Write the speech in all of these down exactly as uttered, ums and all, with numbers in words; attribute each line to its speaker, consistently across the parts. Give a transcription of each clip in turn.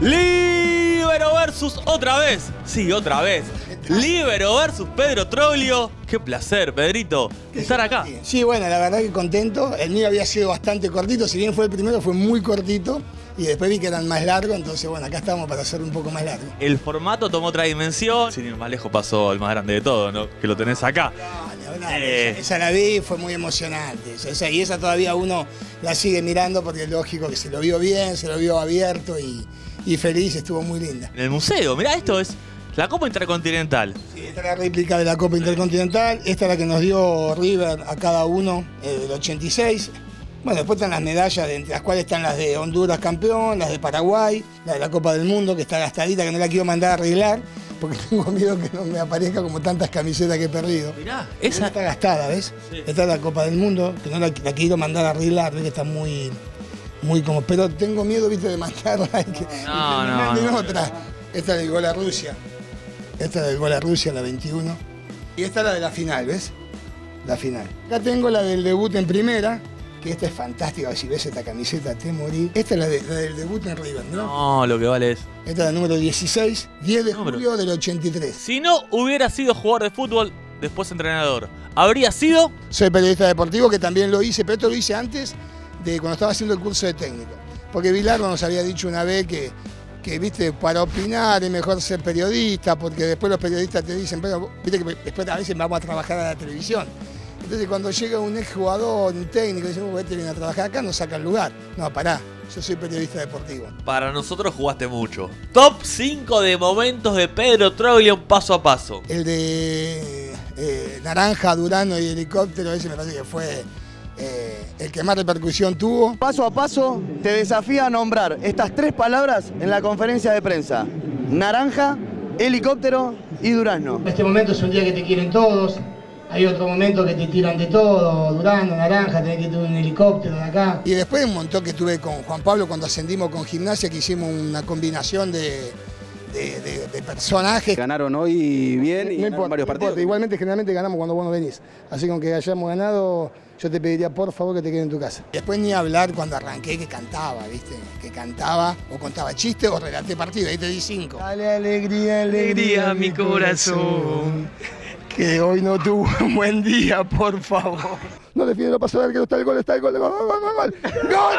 Speaker 1: Líbero versus otra vez. Sí, otra vez. Líbero versus Pedro Troglio. Qué placer, Pedrito, estar acá.
Speaker 2: Sí, bueno, la verdad que contento. El mío había sido bastante cortito. Si bien fue el primero, fue muy cortito. Y después vi que eran más largos, entonces bueno, acá estamos para hacer un poco más largo.
Speaker 1: El formato tomó otra dimensión. Sin ir más lejos pasó el más grande de todo, ¿no? Que lo tenés acá.
Speaker 2: No, ni hablar. Eh. Esa, esa la vi, fue muy emocionante. Esa, y esa todavía uno la sigue mirando porque es lógico que se lo vio bien, se lo vio abierto y, y feliz, estuvo muy linda.
Speaker 1: En el museo, mirá, esto es la Copa Intercontinental.
Speaker 2: Sí, esta es la réplica de la Copa Intercontinental. Esta es la que nos dio River a cada uno eh, del ochenta y seis. Bueno, después están las medallas, entre las cuales están las de Honduras campeón, las de Paraguay, la de la Copa del Mundo, que está gastadita, que no la quiero mandar a arreglar, porque tengo miedo que no me aparezca como tantas camisetas que he perdido.
Speaker 1: Mirá, esa
Speaker 2: está gastada, ¿ves? Sí. Esta es la Copa del Mundo, que no la, la quiero mandar a arreglar, ¿ves? Que está muy, muy como... Pero tengo miedo, viste, de mandarla y que,
Speaker 1: no,
Speaker 2: y que
Speaker 1: no,
Speaker 2: me manden
Speaker 1: no,
Speaker 2: otra. No. Esta es del gol a Rusia. Esta es del gol a Rusia, la veintiuno. Y esta es la de la final, ¿ves? La final. Acá tengo la del debut en primera, que esta es fantástica, si ves esta camiseta te morí. Esta es la, de, la del debut en River, ¿no?
Speaker 1: No, lo que vale es...
Speaker 2: Esta es la número dieciséis, diez de julio del ochenta y tres.
Speaker 1: Si no hubiera sido jugador de fútbol, después entrenador, ¿habría sido?
Speaker 2: Soy periodista deportivo, que también lo hice, pero esto lo hice antes de cuando estaba haciendo el curso de técnico. Porque Bilardo nos había dicho una vez que, que viste, para opinar es mejor ser periodista, porque después los periodistas te dicen, pero viste que después a veces vamos a trabajar a la televisión. Entonces cuando llega un exjugador, un técnico, y dice, vos este viene a trabajar acá, no saca el lugar. No, pará, yo soy periodista deportivo.
Speaker 1: Para nosotros jugaste mucho. Top cinco de momentos de Pedro Troglio paso a paso.
Speaker 2: El de eh, Naranja, Durano y Helicóptero, ese me parece que fue eh, el que más repercusión tuvo.
Speaker 3: Paso a paso te desafía a nombrar estas tres palabras en la conferencia de prensa. Naranja, Helicóptero y Durazno.
Speaker 2: Este momento es un día que te quieren todos. Hay otro momento que te tiran de todo, Durano, Naranja, tenés que tener un helicóptero de acá. Y después un montón que estuve con Juan Pablo cuando ascendimos con Gimnasia, que hicimos una combinación de, de, de, de personajes.
Speaker 3: Ganaron hoy bien y
Speaker 2: no
Speaker 3: ganaron
Speaker 2: importa,
Speaker 3: varios partidos.
Speaker 2: Importa. Igualmente generalmente ganamos cuando vos no venís. Así que aunque hayamos ganado, yo te pediría por favor que te quedes en tu casa. Después ni hablar cuando arranqué que cantaba, ¿viste? Que cantaba o contaba chistes o relaté partido, ahí te di cinco. Dale alegría, alegría a mi corazón. Que hoy no tuvo un buen día, por favor. No defiende, no pasa nada, que no está el gol, está el gol, gol, gol, gol, gol, ¡gol,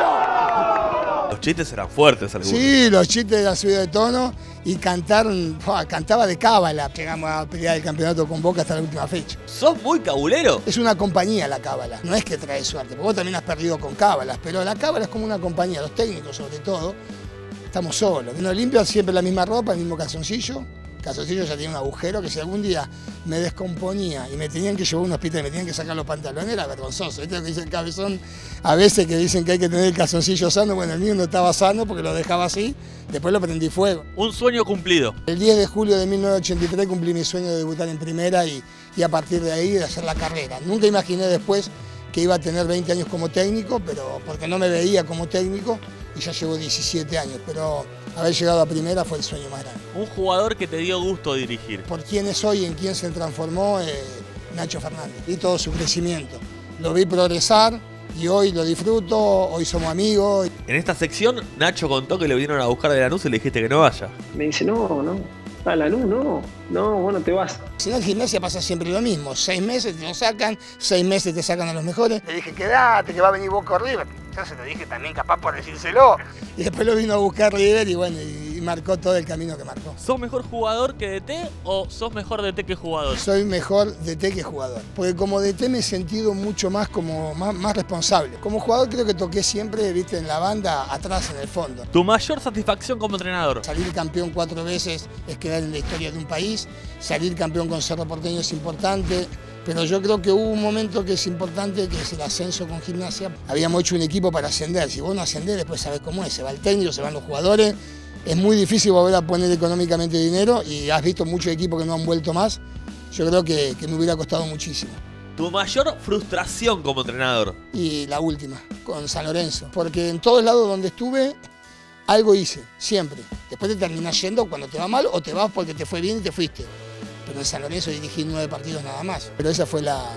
Speaker 2: carajo!
Speaker 1: Los chistes eran fuertes algunos.
Speaker 2: Sí, los chistes eran subidos de tono y cantar, oh, cantaba de cábala. Llegamos a pelear el campeonato con Boca hasta la última fecha.
Speaker 1: ¿Sos muy cabulero?
Speaker 2: Es una compañía la cábala, no es que trae suerte, porque vos también has perdido con cábalas, pero la cábala es como una compañía, los técnicos sobre todo, estamos solos. Uno limpia siempre la misma ropa, el mismo calzoncillo. Calzoncillo ya tenía un agujero que si algún día me descomponía y me tenían que llevar a un hospital y me tenían que sacar los pantalones, era vergonzoso. Esto es lo que dice el Cabezón, a veces que dicen que hay que tener el calzoncillo sano, bueno, el mío no estaba sano porque lo dejaba así, después lo prendí fuego.
Speaker 1: Un sueño cumplido.
Speaker 2: El diez de julio de mil novecientos ochenta y tres cumplí mi sueño de debutar en primera y, y a partir de ahí de hacer la carrera. Nunca imaginé después que iba a tener veinte años como técnico, pero porque no me veía como técnico y ya llevo diecisiete años, pero haber llegado a primera fue el sueño más grande.
Speaker 1: Un jugador que te dio gusto dirigir.
Speaker 2: Por quién es hoy, en quién se transformó eh, Nacho Fernández y todo su crecimiento. Lo vi progresar y hoy lo disfruto, hoy somos amigos.
Speaker 1: En esta sección, Nacho contó que le vinieron a buscar de Lanús y le dijiste que no vaya.
Speaker 4: Me dice, no, no, a Lanús no, no, bueno, te vas.
Speaker 2: Si no, en Gimnasia pasa siempre lo mismo. Seis meses te lo sacan, seis meses te sacan a los mejores. Le dije, quedate, que va a venir Boca River. Yo se lo dije también capaz por decírselo. Y después lo vino a buscar River y bueno, y marcó todo el camino que marcó.
Speaker 1: ¿Sos mejor jugador que D T o sos mejor D T que jugador?
Speaker 2: Soy mejor D T que jugador. Porque como D T me he sentido mucho más como más, más responsable. Como jugador creo que toqué siempre, viste, en la banda, atrás en el fondo.
Speaker 1: ¿Tu mayor satisfacción como entrenador?
Speaker 2: Salir campeón cuatro veces es quedar en la historia de un país. Salir campeón con Cerro Porteño es importante. Pero yo creo que hubo un momento que es importante, que es el ascenso con Gimnasia. Habíamos hecho un equipo para ascender. Si vos no ascendés, después sabés cómo es. Se va el técnico, se van los jugadores. Es muy difícil volver a poner económicamente dinero y has visto muchos equipos que no han vuelto más. Yo creo que, que me hubiera costado muchísimo.
Speaker 1: ¿Tu mayor frustración como entrenador?
Speaker 2: Y la última, con San Lorenzo. Porque en todos lados donde estuve, algo hice, siempre. Después te terminás yendo cuando te va mal o te vas porque te fue bien y te fuiste. Pero en San Lorenzo dirigí nueve partidos nada más. Pero esa fue la,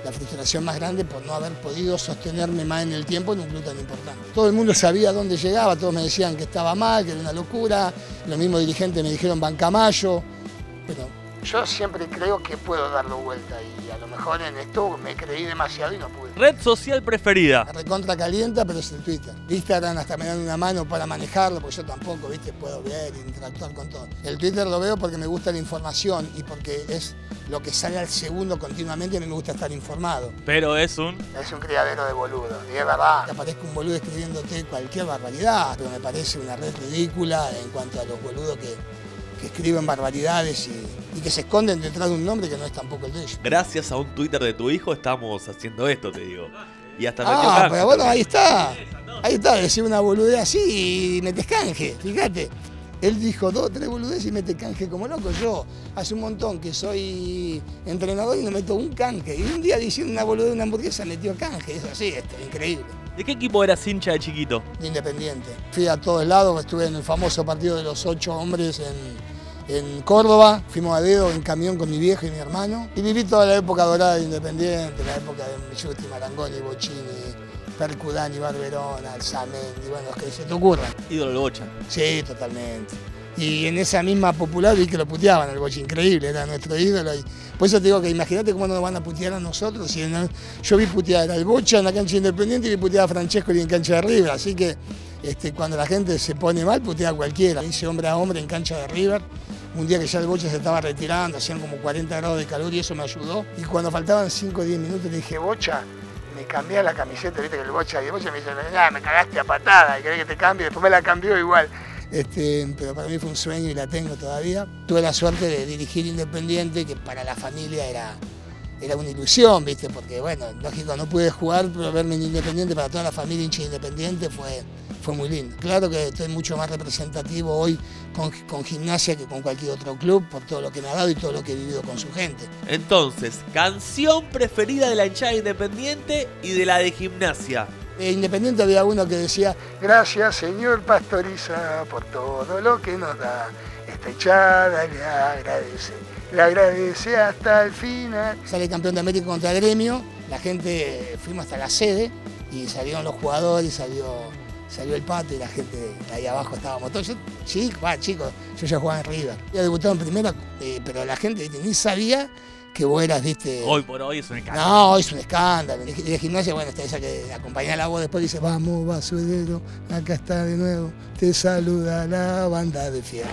Speaker 2: la frustración más grande por no haber podido sostenerme más en el tiempo en un club tan importante. Todo el mundo sabía dónde llegaba, todos me decían que estaba mal, que era una locura, los mismos dirigentes me dijeron bancamayo, pero yo siempre creo que puedo darlo vuelta y a lo mejor en esto me creí demasiado y no pude.
Speaker 1: Red social preferida.
Speaker 2: Me recontra calienta, pero es el Twitter. Instagram hasta me dan una mano para manejarlo, porque yo tampoco, viste, puedo ver e interactuar con todo. El Twitter lo veo porque me gusta la información y porque es lo que sale al segundo continuamente y a mí me gusta estar informado.
Speaker 1: Pero es un...
Speaker 2: Es un criadero de boludos, y es verdad. Que aparezca un boludo escribiéndote cualquier barbaridad, pero me parece una red ridícula en cuanto a los boludos que, que escriben barbaridades y, y que se esconden detrás de un nombre que no es tampoco el de ellos.
Speaker 1: Gracias a un Twitter de tu hijo estamos haciendo esto, te digo. Y hasta metió
Speaker 2: Ah,
Speaker 1: canje
Speaker 2: pero bueno,
Speaker 1: también.
Speaker 2: ahí está. Ahí está, decir una boludez así y metes canje, fíjate. Él dijo dos, tres boludeces y mete canje como loco. Yo hace un montón que soy entrenador y no meto un canje. Y un día diciendo una boludez de una hamburguesa metió canje. Es así, esto, increíble.
Speaker 1: ¿De qué equipo eras hincha de chiquito?
Speaker 2: De Independiente. Fui a todos lados, estuve en el famoso partido de los ocho hombres en, en Córdoba. Fuimos a dedo en camión con mi vieja y mi hermano. Y viví toda la época dorada de Independiente, la época de Michuti, Marangoni, Bocini, Percudani, Barberón, Alzamendi, bueno, los que se te ocurran.
Speaker 1: Ídolo del Bocha.
Speaker 2: Sí, totalmente. Y en esa misma popular vi que lo puteaban al Bocha, increíble, era nuestro ídolo. Y por eso te digo que imagínate cómo nos van a putear a nosotros. Si en el, yo vi putear al Bocha en la cancha Independiente y vi putear a Francesco en cancha de River. Así que este, cuando la gente se pone mal, putea a cualquiera. Hice hombre a hombre en cancha de River. Un día que ya el Bocha se estaba retirando, hacían como cuarenta grados de calor y eso me ayudó. Y cuando faltaban cinco o diez minutos le dije, Bocha, me cambié la camiseta, viste que el Bocha, y el Bocha me dice, nah, me cagaste a patada, y querés que te cambie, después me la cambió igual. Este, pero para mí fue un sueño y la tengo todavía. Tuve la suerte de dirigir Independiente, que para la familia era, era una ilusión, viste, porque bueno, lógico, no pude jugar, pero verme en Independiente para toda la familia hincha de Independiente fue, fue muy lindo. Claro que estoy mucho más representativo hoy con, con Gimnasia que con cualquier otro club, por todo lo que me ha dado y todo lo que he vivido con su gente.
Speaker 1: Entonces, canción preferida de la hinchada de Independiente y de la de Gimnasia.
Speaker 2: De Independiente había uno que decía, gracias señor Pastoriza por todo lo que nos da, esta hinchada le agradece, le agradece hasta el final. Sale campeón de América contra Gremio, la gente, fuimos hasta la sede y salieron los jugadores, salió, salió el Pato y la gente ahí abajo estábamos todos. Yo, chico, va, chicos, yo ya jugaba en River, había debutado en primera, eh, pero la gente ni sabía que vos eras, viste...
Speaker 1: Hoy por hoy es un escándalo.
Speaker 2: No, hoy es un escándalo. De, de Gimnasia, bueno, está esa que acompaña la voz después dice, vamos, basurero, acá está de nuevo, te saluda la banda de Fierro.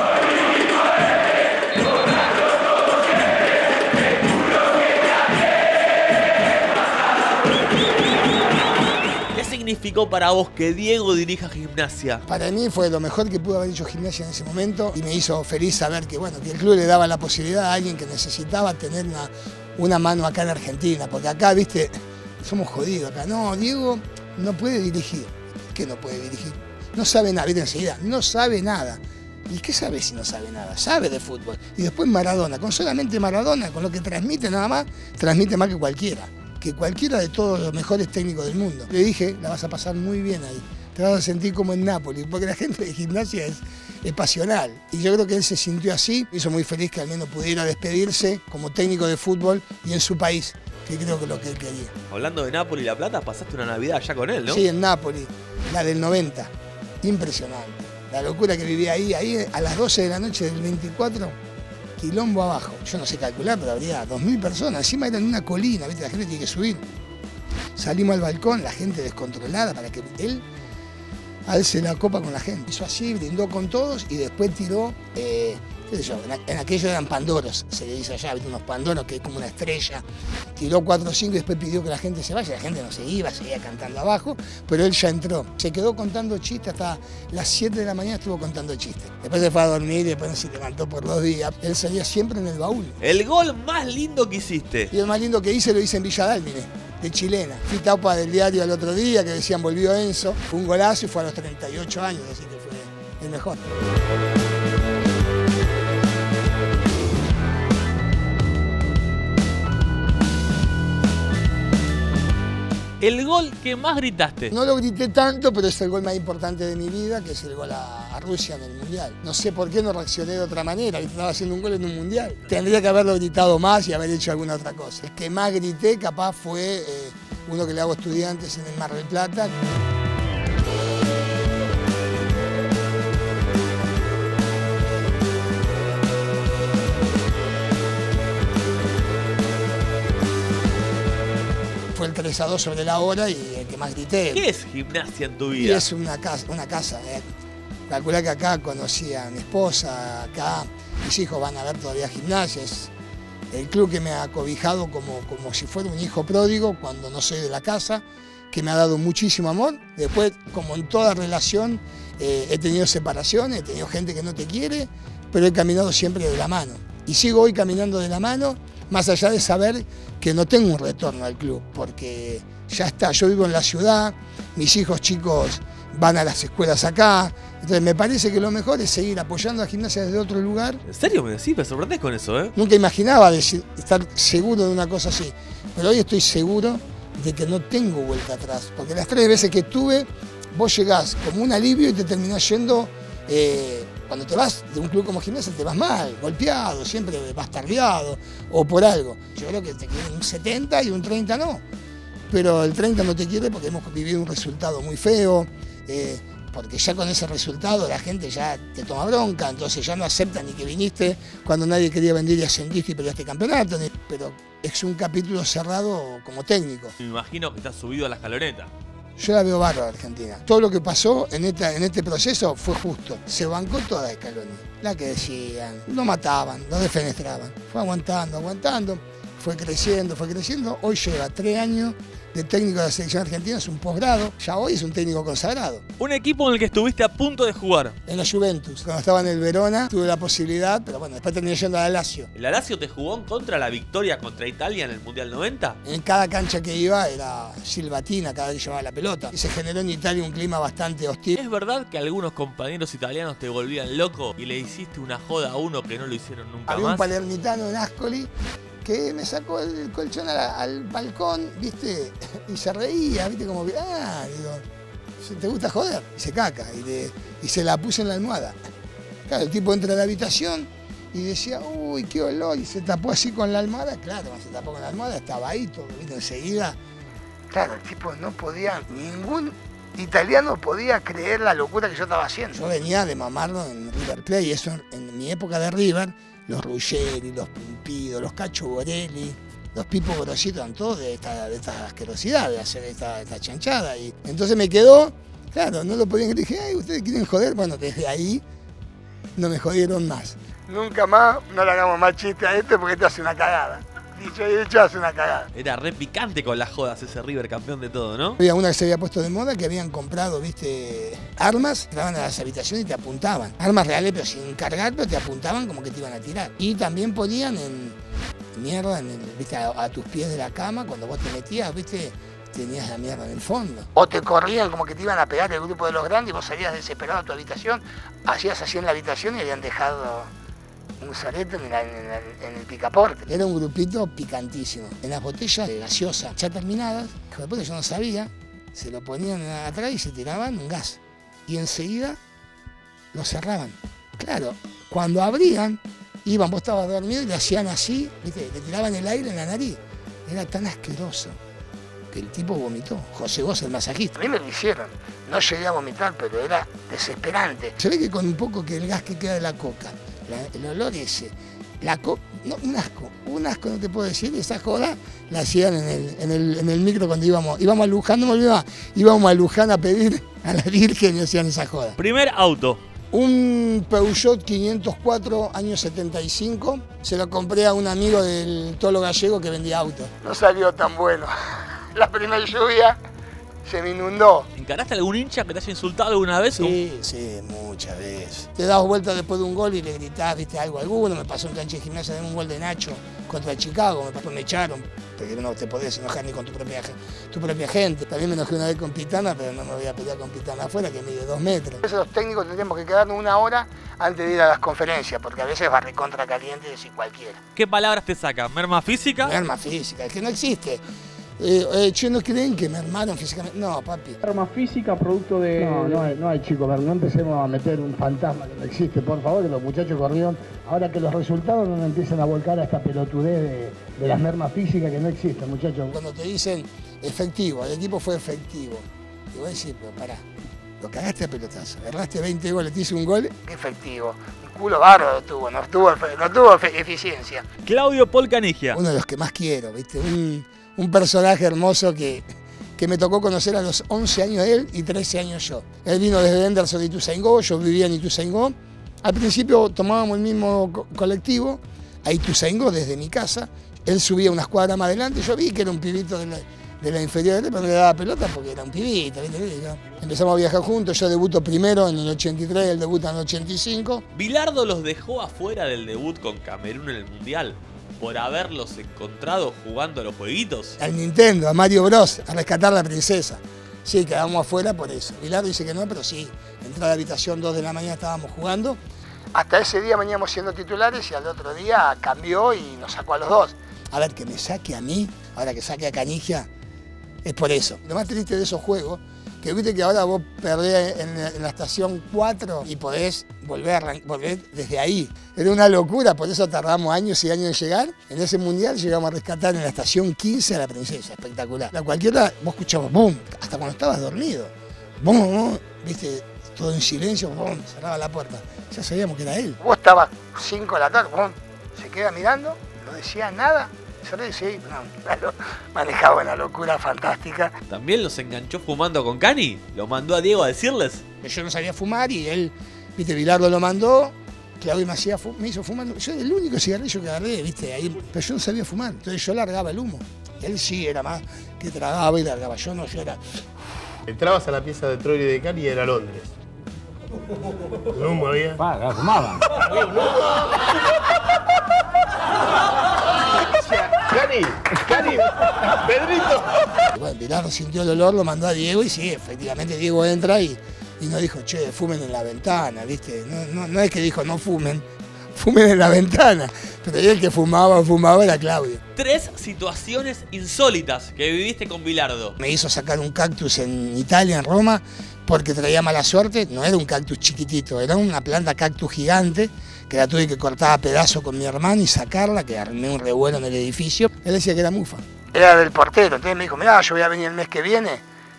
Speaker 1: ¿Qué significó para vos que Diego dirija Gimnasia?
Speaker 2: Para mí fue lo mejor que pudo haber hecho Gimnasia en ese momento y me hizo feliz saber que, bueno, que el club le daba la posibilidad a alguien que necesitaba tener una, una mano acá en Argentina, porque acá, viste, somos jodidos acá. No, Diego no puede dirigir. ¿Qué no puede dirigir? No sabe nada, viste enseguida, no sabe nada. ¿Y qué sabe si no sabe nada? Sabe de fútbol. Y después Maradona, con solamente Maradona, con lo que transmite nada más, transmite más que cualquiera. Que cualquiera de todos los mejores técnicos del mundo. Le dije, la vas a pasar muy bien ahí. Te vas a sentir como en Nápoles, porque la gente de Gimnasia es, es pasional. Y yo creo que él se sintió así. Me hizo muy feliz que al menos pudiera despedirse como técnico de fútbol y en su país, que creo que es lo que él quería.
Speaker 1: Hablando de Nápoles y La Plata, pasaste una Navidad allá con él, ¿no?
Speaker 2: Sí, en Nápoles, la del noventa. Impresionante. La locura que vivía ahí, ahí a las doce de la noche del veinticuatro, quilombo abajo. Yo no sé calcular, pero habría dos mil personas. Encima era en una colina, ¿viste? La gente tiene que subir. Salimos al balcón, la gente descontrolada para que él alce la copa con la gente. Hizo así, brindó con todos y después tiró, eh, qué sé yo, en, en aquello eran pandoros, se le dice allá, ¿viste? Unos pandoros que es como una estrella. Tiró cuatro o cinco y después pidió que la gente se vaya. La gente no se iba, seguía cantando abajo, pero él ya entró. Se quedó contando chistes hasta las siete de la mañana, estuvo contando chistes. Después se fue a dormir y después se levantó por dos días. Él salía siempre en el baúl.
Speaker 1: El gol más lindo que hiciste.
Speaker 2: Y el más lindo que hice lo hice en Villa Dálmine, de chilena. Fui tapa del diario el otro día que decían volvió Enzo. Fue un golazo y fue a los treinta y ocho años, así que fue el mejor.
Speaker 1: El gol que más gritaste.
Speaker 2: No lo grité tanto, pero es el gol más importante de mi vida, que es el gol a, a Rusia en el Mundial. No sé por qué no reaccioné de otra manera, que estaba haciendo un gol en un Mundial. Tendría que haberlo gritado más y haber hecho alguna otra cosa. El que más grité capaz fue eh, uno que le hago a Estudiantes en el Mar del Plata. Fue el tres a dos sobre la hora y el que más grité.
Speaker 1: ¿Qué es Gimnasia en tu
Speaker 2: Y
Speaker 1: vida?
Speaker 2: es una casa, una casa. Eh. Calculá que acá conocí a mi esposa, acá mis hijos van a ver todavía Gimnasia. Es el club que me ha acobijado como, como si fuera un hijo pródigo cuando no soy de la casa, que me ha dado muchísimo amor. Después, como en toda relación, eh, he tenido separaciones, he tenido gente que no te quiere, pero he caminado siempre de la mano. Y sigo hoy caminando de la mano, más allá de saber que no tengo un retorno al club, porque ya está, yo vivo en la ciudad, mis hijos chicos van a las escuelas acá, entonces me parece que lo mejor es seguir apoyando a Gimnasia desde otro lugar.
Speaker 1: ¿En serio me decís? Me sorprendés con eso, ¿eh?
Speaker 2: Nunca imaginaba decir, estar seguro de una cosa así, pero hoy estoy seguro de que no tengo vuelta atrás, porque las tres veces que estuve, vos llegás como un alivio y te terminás yendo. Eh, cuando te vas de un club como Gimnasia te vas mal, golpeado, siempre bastardeado o por algo. Yo creo que te quieren un setenta y un treinta no, pero el treinta no te quiere porque hemos vivido un resultado muy feo, eh, porque ya con ese resultado la gente ya te toma bronca, entonces ya no acepta ni que viniste cuando nadie quería venir y ascendiste y peleaste campeonato, pero es un capítulo cerrado como técnico.
Speaker 1: Me imagino que estás subido a la escaloneta.
Speaker 2: Yo la veo bárbara Argentina. Todo lo que pasó en, esta, en este proceso fue justo. Se bancó toda Scaloni. La que decían, lo mataban, lo defenestraban. Fue aguantando, aguantando, fue creciendo, fue creciendo. Hoy lleva tres años de técnico de la selección argentina, es un posgrado. Ya hoy es un técnico consagrado.
Speaker 1: Un equipo en el que estuviste a punto de jugar.
Speaker 2: En la Juventus, cuando estaba en el Verona, tuve la posibilidad, pero bueno, después terminé yendo al Lazio.
Speaker 1: ¿El Lazio te jugó en contra la victoria contra Italia en el Mundial noventa?
Speaker 2: En cada cancha que iba era silbatina cada vez que llevaba la pelota. Y se generó en Italia un clima bastante hostil.
Speaker 1: ¿Es verdad que algunos compañeros italianos te volvían loco y le hiciste una joda a uno que no lo hicieron nunca
Speaker 2: Había
Speaker 1: más?
Speaker 2: un palermitano en Ascoli que me sacó el colchón al, al balcón, ¿viste? Y se reía, ¿viste? Como, ah, digo, ¿te gusta joder? Y se caca, y, le, y se la puse en la almohada. Claro, el tipo entra a la habitación y decía, uy, qué olor, y se tapó así con la almohada. Claro, cuando se tapó con la almohada estaba ahí todo, ¿viste? Enseguida. Claro, el tipo no podía, ningún italiano podía creer la locura que yo estaba haciendo. Yo venía de mamarlo en River Plate, y eso en mi época de River, los Ruggeri, los Pumpido, los Cacho Borelli, los Pipo Grosito, eran todos de esta, de esta asquerosidad, de hacer esta, esta chanchada. Y entonces me quedó, claro, no lo podían creer. Dije, ay, ¿ustedes quieren joder? Bueno, desde ahí no me jodieron más. Nunca más, no le hagamos más chiste a este porque te hace una cagada. Dicho y hecho, hace una cagada.
Speaker 1: Era re picante con las jodas ese River campeón de todo, ¿no?
Speaker 2: Había una que se había puesto de moda, que habían comprado, viste, armas, entraban a las habitaciones y te apuntaban. Armas reales, pero sin cargar, pero te apuntaban como que te iban a tirar. Y también ponían en mierda, en el, viste, a, a tus pies de la cama, cuando vos te metías, viste, tenías la mierda en el fondo. O te corrían como que te iban a pegar el grupo de los grandes y vos salías desesperado a tu habitación, hacías así en la habitación y habían dejado un sorete en, la, en, la, en el picaporte. Era un grupito picantísimo. En las botellas de gaseosa ya terminadas, que después yo no sabía, se lo ponían atrás y se tiraban un gas. Y enseguida lo cerraban. Claro, cuando abrían, iban, vos estabas dormido y le hacían así, ¿viste? Le tiraban el aire en la nariz. Era tan asqueroso que el tipo vomitó. José Gómez, el masajista. A mí me lo hicieron. No llegué a vomitar, pero era desesperante. Se ve que con un poco que el gas que queda de la coca, La, el olor ese, la co no, un asco, un asco no te puedo decir, esa joda la hacían en el, en el, en el micro cuando íbamos, íbamos a Luján, no me olvidaba, íbamos a Luján a pedir a la Virgen y hacían esa joda.
Speaker 1: Primer auto.
Speaker 2: Un Peugeot quinientos cuatro, año setenta y cinco, se lo compré a un amigo del Tolo Gallego que vendía autos. No salió tan bueno, la primera lluvia se me inundó.
Speaker 1: ¿Encaraste a algún hincha que te haya insultado alguna vez?
Speaker 2: Sí, sí, muchas veces. Te das vuelta después de un gol y le gritás, viste, algo a alguno. Me pasó en cancha de Gimnasia de un gol de Nacho contra el Chicago, me pasó, me echaron, porque no te podés enojar ni con tu propia, tu propia gente. También me enojé una vez con Pitana, pero no me voy a pelear con Pitana afuera, que mide dos metros. Eso los técnicos tendríamos que quedarnos una hora antes de ir a las conferencias, porque a veces va recontra caliente y decir cualquiera.
Speaker 1: ¿Qué palabras te sacan? ¿Merma física?
Speaker 2: Merma física, es que no existe. Eh, eh, che, ¿no creen que me armaron físicamente? No, papi.
Speaker 5: Arma física, producto de...
Speaker 6: No, no hay, no hay chicos, no empecemos a meter un fantasma que no existe, por favor, que los muchachos corrieron. Ahora que los resultados no nos empiezan a volcar a esta pelotudez de, de las mermas físicas que no existen, muchachos.
Speaker 2: Cuando te dicen efectivo, el equipo fue efectivo, te voy a decir, pero pará, lo cagaste a pelotazo, agarraste veinte goles, te hice un gol, qué efectivo. Un culo bárbaro tuvo, no tuvo, no tuvo eficiencia.
Speaker 1: Claudio Paul Canigia.
Speaker 2: Uno de los que más quiero, ¿viste? Un, un personaje hermoso que, que me tocó conocer a los once años él y trece años yo. Él vino desde Henderson de Ituzaingó, yo vivía en Ituzaingó. Al principio tomábamos el mismo co colectivo a Ituzaingó desde mi casa. Él subía unas cuadras más adelante, yo vi que era un pibito de la, de la inferior, pero no le daba pelota porque era un pibito, ¿viste? Empezamos a viajar juntos, yo debuto primero en el ochenta y tres, él debuta en el ochenta y cinco.
Speaker 1: Bilardo los dejó afuera del debut con Camerún en el Mundial por haberlos encontrado jugando a los jueguitos.
Speaker 2: Al Nintendo, a Mario Bros, a rescatar la princesa. Sí, quedamos afuera por eso. Bilardo dice que no, pero sí, entré a la habitación dos de la mañana, estábamos jugando. Hasta ese día veníamos siendo titulares y al otro día cambió y nos sacó a los dos. A ver, que me saque a mí, ahora que saque a Canigia, es por eso. Lo más triste de esos juegos, que viste que ahora vos perdés en, en la estación cuatro y podés volver, a volver desde ahí. Era una locura, por eso tardamos años y años en llegar. En ese mundial llegamos a rescatar en la estación quince a la princesa, espectacular. A cualquiera vos escuchabas boom, hasta cuando estabas dormido. Boom, boom, viste, todo en silencio, boom, cerraba la puerta. Ya sabíamos que era él. Vos estabas cinco de la tarde, boom, se queda mirando, no decía nada. Sí, no, claro, manejaba una locura fantástica.
Speaker 1: ¿También los enganchó fumando con Cani? ¿Lo mandó a Diego a decirles?
Speaker 2: Yo no sabía fumar y él, viste, Bilardo lo mandó, Claudio me, hacía, me hizo fumar. Yo era el único cigarrillo que agarré, viste, ahí, pero yo no sabía fumar, entonces yo largaba el humo. Él sí era más que tragaba y largaba, yo no, yo era...
Speaker 7: Entrabas a la pieza de Troy de Cani y era Londres. ¿El humo había?
Speaker 6: Ah, fumaban.
Speaker 7: Cani, Cani, Pedrito.
Speaker 2: Bueno, Bilardo sintió el olor, lo mandó a Diego y sí, efectivamente Diego entra y, y nos dijo, che, fumen en la ventana, ¿viste? No, no, no es que dijo, no fumen, fumen en la ventana. Pero el que fumaba, fumaba era Claudio.
Speaker 1: Tres situaciones insólitas que viviste con Bilardo.
Speaker 2: Me hizo sacar un cactus en Italia, en Roma, porque traía mala suerte. No era un cactus chiquitito, era una planta cactus gigante, que la tuve que cortar a pedazos con mi hermano y sacarla, que armé un revuelo en el edificio. Él decía que era mufa. Era del portero, entonces me dijo, mirá, yo voy a venir el mes que viene,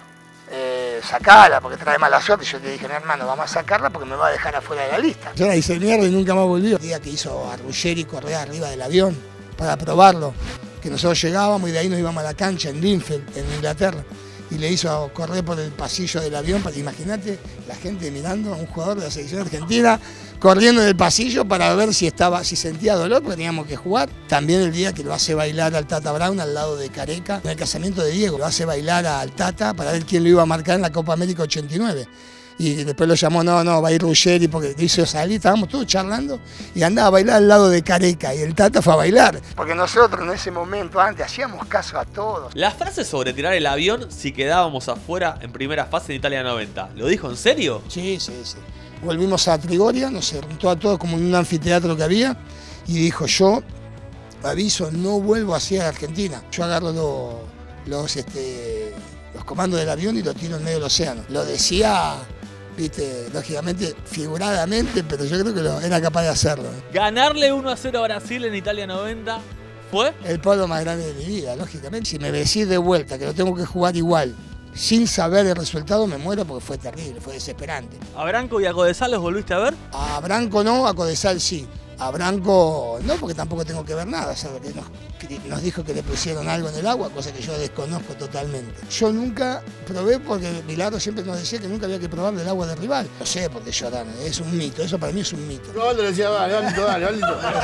Speaker 2: eh, sacala porque trae mala suerte. Y yo le dije, no, hermano, vamos a sacarla porque me va a dejar afuera de la lista. Yo la hice mierda y nunca más volvió. El día que hizo a Ruggeri correr arriba del avión para probarlo, que nosotros llegábamos y de ahí nos íbamos a la cancha en Linfield, en Inglaterra. Y le hizo correr por el pasillo del avión, para imagínate la gente mirando a un jugador de la selección argentina corriendo en el pasillo para ver si estaba, si sentía dolor, porque teníamos que jugar. También el día que lo hace bailar al Tata Brown al lado de Careca, en el casamiento de Diego, lo hace bailar al Tata para ver quién lo iba a marcar en la Copa América ochenta y nueve. Y después lo llamó, no, no, va a ir Ruggeri, porque le hizo salir, estábamos todos charlando, y andaba a bailar al lado de Careca, y el Tata fue a bailar. Porque nosotros en ese momento, antes, hacíamos caso a todos.
Speaker 1: La frase sobre tirar el avión si quedábamos afuera en primera fase en Italia noventa, ¿lo dijo en serio?
Speaker 2: Sí, sí, sí. Volvimos a Trigoria, nos juntó a todos como en un anfiteatro que había, y dijo, yo aviso, no vuelvo hacia Argentina. Yo agarro los, los, este, los comandos del avión y lo tiro en medio del océano. Lo decía... Viste, lógicamente, figuradamente, pero yo creo que lo, era capaz de hacerlo.
Speaker 1: Ganarle uno a cero a Brasil en Italia noventa fue
Speaker 2: el polo más grande de mi vida, lógicamente. Si me decís de vuelta que lo tengo que jugar igual, sin saber el resultado, me muero porque fue terrible, fue desesperante.
Speaker 1: ¿A Branco y a Codesal los volviste a ver?
Speaker 2: A Branco no, a Codesal sí. A Branco no, porque tampoco tengo que ver nada. O sea, que nos, que nos dijo que le pusieron algo en el agua, cosa que yo desconozco totalmente. Yo nunca probé, porque Bilardo siempre nos decía que nunca había que probar del agua del rival. No sé por qué lloran, es un mito, eso para mí es un mito.
Speaker 7: No, le decía, dale, Valito, dale, Valito.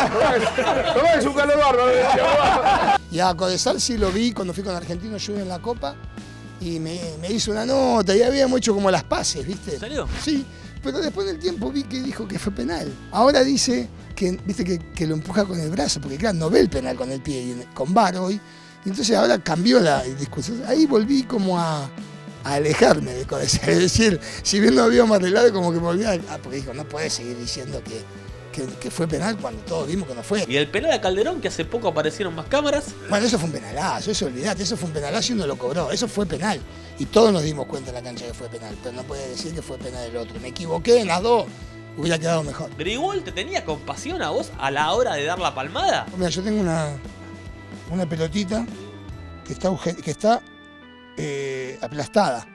Speaker 7: No es un calor bárbaro, le decía.
Speaker 2: Y a Codesal sí lo vi cuando fui con Argentino Junior en la Copa, y me, me hizo una nota, y habíamos hecho como las pases, ¿viste?
Speaker 1: ¿En serio?
Speaker 2: Sí, pero después del tiempo vi que dijo que fue penal. Ahora dice... que viste que, que lo empuja con el brazo, porque claro, no ve el penal con el pie, y con V A R hoy, y entonces ahora cambió la discusión. Ahí volví como a, a alejarme de Codesal, es decir, si bien no habíamos arreglado, como que volví a, a porque dijo, no podés seguir diciendo que, que, que fue penal cuando todos vimos que no fue.
Speaker 1: Y el penal a Calderón, que hace poco aparecieron más cámaras.
Speaker 2: Bueno, eso fue un penalazo, eso olvidate, eso fue un penalazo y uno lo cobró, eso fue penal. Y todos nos dimos cuenta en la cancha que fue penal, pero no puede decir que fue penal el otro. Me equivoqué en las dos, hubiera quedado mejor.
Speaker 1: ¿Grigol te tenía compasión a vos a la hora de dar la palmada?
Speaker 2: Mira, yo tengo una, una pelotita que está, que está eh, aplastada.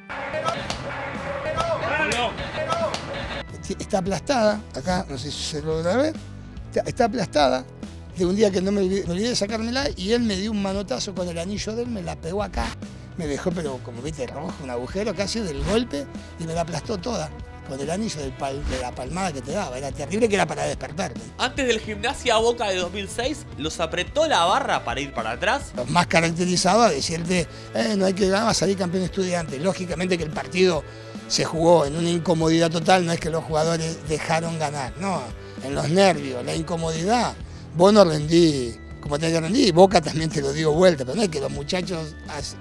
Speaker 2: Está aplastada, acá, no sé si se logra ver, está, está aplastada, de un día que no me olvidé, me olvidé de sacármela y él me dio un manotazo con el anillo de él, me la pegó acá, me dejó, pero como viste, rojo, un agujero casi del golpe y me la aplastó toda con el anillo del pal, de la palmada que te daba, era terrible, que era para despertarte.
Speaker 1: Antes del Gimnasia Boca de dos mil seis, los apretó la barra para ir para atrás.
Speaker 2: Los más caracterizados a decirte, eh, no hay que ganar, va a salir campeón estudiante. Lógicamente que el partido se jugó en una incomodidad total, no es que los jugadores dejaron ganar, no, en los nervios, la incomodidad. Vos no rendí como tenés que rendir, Boca también te lo dio vuelta, pero no es que los muchachos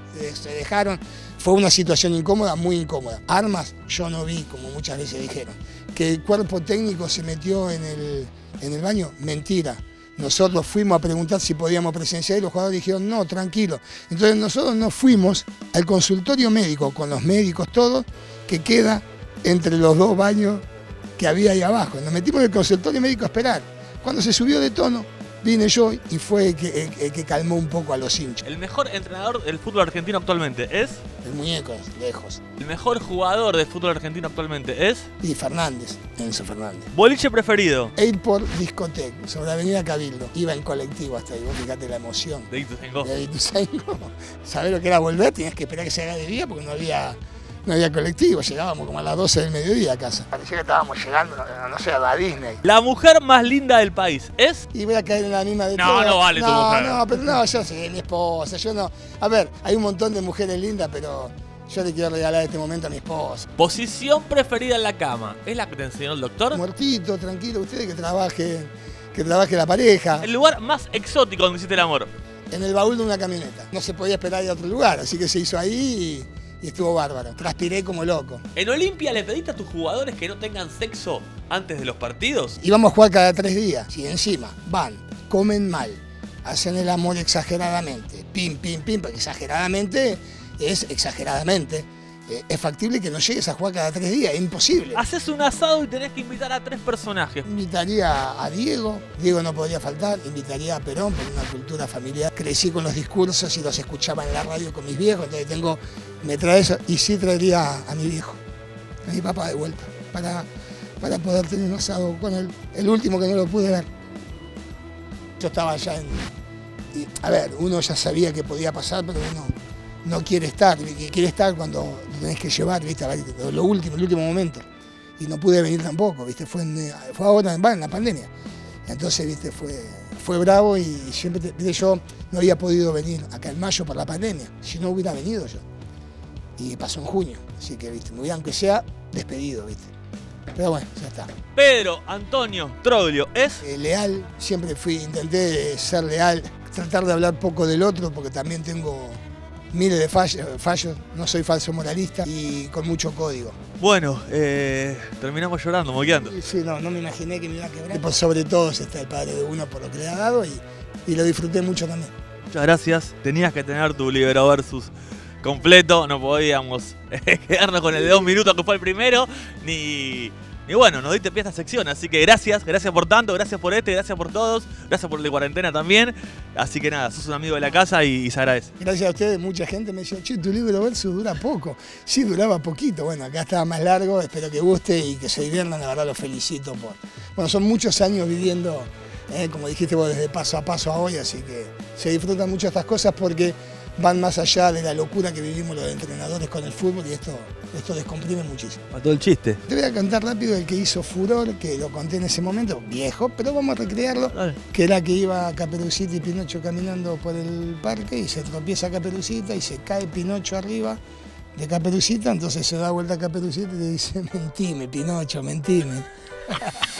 Speaker 2: se dejaron, fue una situación incómoda, muy incómoda. Armas yo no vi, como muchas veces dijeron. Que el cuerpo técnico se metió en el, en el baño, mentira. Nosotros fuimos a preguntar si podíamos presenciar y los jugadores dijeron, no, tranquilo. Entonces nosotros nos fuimos al consultorio médico, con los médicos todos, que queda entre los dos baños que había ahí abajo. Nos metimos en el consultorio médico a esperar. Cuando se subió de tono, vine yo y fue el que, el, el que calmó un poco a los hinchas.
Speaker 1: El mejor entrenador del fútbol argentino actualmente es...
Speaker 2: El muñeco, lejos.
Speaker 1: El mejor jugador del fútbol argentino actualmente es...
Speaker 2: Y Fernández, Enzo Fernández.
Speaker 1: Boliche preferido.
Speaker 2: Airport Discotheque, sobre Avenida Cabildo. Iba en colectivo hasta ahí, vos fíjate la emoción.
Speaker 1: De Ituzaingó.
Speaker 2: De Ituzaingó. ¿Sabés lo que era volver? Tenías que esperar que se haga de día porque no había... No había colectivo, llegábamos como a las doce del mediodía a casa. Parecía que estábamos llegando, no sé, a Disney.
Speaker 1: La mujer más linda del país es...
Speaker 2: Y voy a caer en la misma de
Speaker 1: No,
Speaker 2: todo.
Speaker 1: no vale
Speaker 2: no,
Speaker 1: tu mujer.
Speaker 2: No, pero no, yo sé, mi esposa, yo no... A ver, hay un montón de mujeres lindas, pero yo le quiero regalar este momento a mi esposa.
Speaker 1: Posición preferida en la cama, ¿es la que te enseñó el doctor?
Speaker 2: Muertito, tranquilo, ustedes que trabaje, que trabaje la pareja.
Speaker 1: El lugar más exótico donde hiciste el amor.
Speaker 2: En el baúl de una camioneta. No se podía esperar de otro lugar, así que se hizo ahí y... Y estuvo bárbaro. Transpiré como loco.
Speaker 1: ¿En Olimpia le pediste a tus jugadores que no tengan sexo antes de los partidos?
Speaker 2: Íbamos a jugar cada tres días. Y encima van, comen mal, hacen el amor exageradamente. Pim, pim, pim, porque exageradamente es exageradamente. Eh, es factible que no llegues a jugar cada tres días, es imposible.
Speaker 1: Haces un asado y tenés que invitar a tres personajes.
Speaker 2: Invitaría a Diego, Diego no podría faltar, invitaría a Perón por una cultura familiar. Crecí con los discursos y los escuchaba en la radio con mis viejos, entonces tengo, me trae eso. Y sí traería a mi viejo, a mi papá de vuelta, para, para poder tener un asado con él, el último que no lo pude ver. Yo estaba allá en... Y, a ver, uno ya sabía que podía pasar, pero uno no quiere estar, quiere estar cuando lo tenés que llevar, ¿viste? Lo último, el último momento. Y no pude venir tampoco, ¿viste? Fue, en, fue ahora en, en la pandemia. Entonces, ¿viste? Fue, fue bravo y siempre, ¿viste? Yo no había podido venir acá en mayo por la pandemia, si no hubiera venido yo. Y pasó en junio, así que, ¿viste? Me hubiera, aunque sea, despedido, ¿viste? Pero bueno, ya está.
Speaker 1: Pedro Antonio Troglio es...
Speaker 2: Eh, leal, siempre fui, intenté ser leal, tratar de hablar poco del otro, porque también tengo miles de fallos, fallos, no soy falso moralista y con mucho código.
Speaker 1: Bueno, eh, terminamos llorando, moqueando.
Speaker 2: Sí, no, no me imaginé que me iba a quebrar. Y por sobre todo está el padre de uno por lo que le ha dado y, y lo disfruté mucho también.
Speaker 1: Muchas gracias. Tenías que tener tu Libero Versus completo, no podíamos quedarnos con el de dos minutos que fue el primero, ni... Y bueno, nos diste pie a esta sección, así que gracias, gracias por tanto, gracias por este, gracias por todos, gracias por el de cuarentena también. Así que nada, sos un amigo de la casa y, y se agradece.
Speaker 2: Gracias a ustedes, mucha gente me decía, che, tu Libero Versus dura poco. Sí, duraba poquito, bueno, acá estaba más largo, espero que guste y que se diviertan, la verdad los felicito por... Bueno, son muchos años viviendo, eh, como dijiste vos, desde paso a paso a hoy, así que se disfrutan mucho estas cosas porque van más allá de la locura que vivimos los entrenadores con el fútbol y esto, esto descomprime muchísimo.
Speaker 1: Para todo el chiste.
Speaker 2: Te voy a contar rápido el que hizo furor, que lo conté en ese momento, viejo, pero vamos a recrearlo, Dale. Que era que iba Caperucita y Pinocho caminando por el parque y se tropieza Caperucita y se cae Pinocho arriba de Caperucita, entonces se da vuelta a Caperucita y le dice, mentime, Pinocho, mentime.